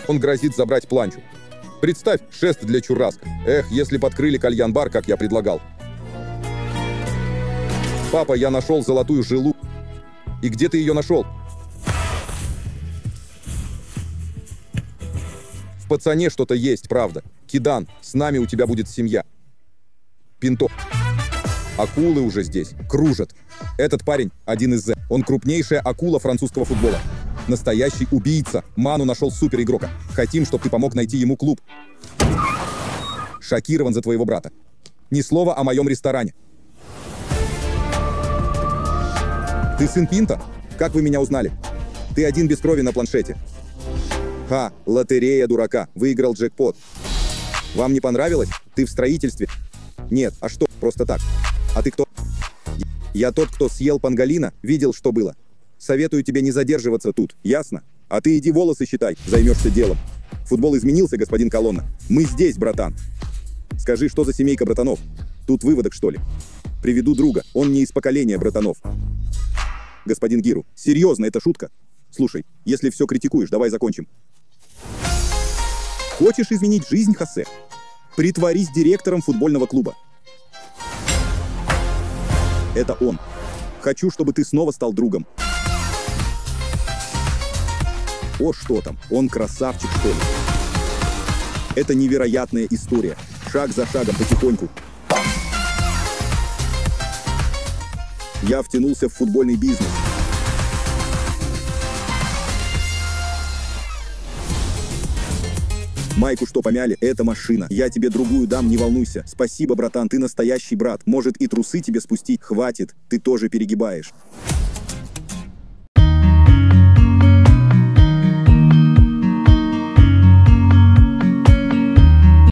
Он грозит забрать планчу. Представь, шест для чурраско. Эх, если бы открыли кальян-бар, как я предлагал. Папа, я нашел золотую жилу. И где ты ее нашел? В пацане что-то есть, правда. Кидан, с нами у тебя будет семья. Пинто. Акулы уже здесь. Кружат. Этот парень один из Он крупнейшая акула французского футбола. Настоящий убийца. Ману нашел суперигрока. Хотим, чтобы ты помог найти ему клуб. Шокирован за твоего брата. Ни слова о моем ресторане. Ты сын Пинто? Как вы меня узнали? Ты один без крови на планшете. Ха, лотерея дурака. Выиграл джекпот. Вам не понравилось? Ты в строительстве? Нет, а что? Просто так. А ты кто? Я тот, кто съел панголина, видел, что было. Советую тебе не задерживаться тут, ясно? А ты иди волосы считай, займешься делом. Футбол изменился, господин Колонна. Мы здесь, братан. Скажи, что за семейка братанов? Тут выводок, что ли? Приведу друга, он не из поколения братанов. Господин Гиру, серьезно, это шутка? Слушай, если все критикуешь, давай закончим. Хочешь изменить жизнь, Хосе? Притворись директором футбольного клуба. Это он. Хочу, чтобы ты снова стал другом. О, что там? Он красавчик, что ли? Это невероятная история. Шаг за шагом, потихоньку. Я втянулся в футбольный бизнес. Майку что помяли? Это машина. Я тебе другую дам, не волнуйся. Спасибо, братан, ты настоящий брат. Может и трусы тебе спустить? Хватит, ты тоже перегибаешь.